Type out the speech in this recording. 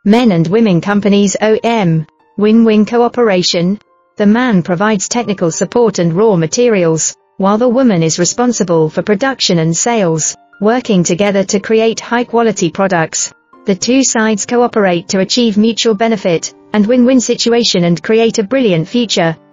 Men and women companies OM. Win-win cooperation. The man provides technical support and raw materials, while the woman is responsible for production and sales, working together to create high-quality products. The two sides cooperate to achieve mutual benefit and win-win situation and create a brilliant future.